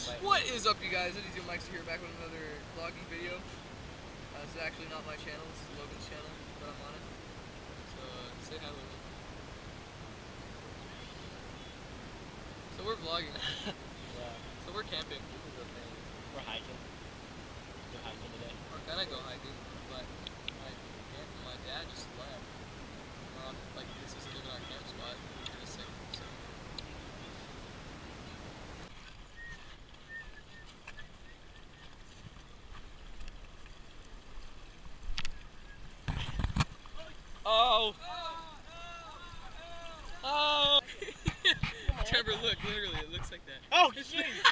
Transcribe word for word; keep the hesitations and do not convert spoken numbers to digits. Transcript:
What is up, you guys? It is your Mike's here, back with another vlogging video. Uh, this is actually not my channel, this is Logan's channel, but I'm on it. So, uh, say hi, Logan. So we're vlogging. Yeah. So we're camping. This is the thing. We're hiking. We're hiking today. We're gonna go hiking, but my, my dad just left. We're on, like, this isn't even our camp spot. We're gonna sing, so. Oh! Oh! Trevor, look, literally, it looks like that. Oh, shit!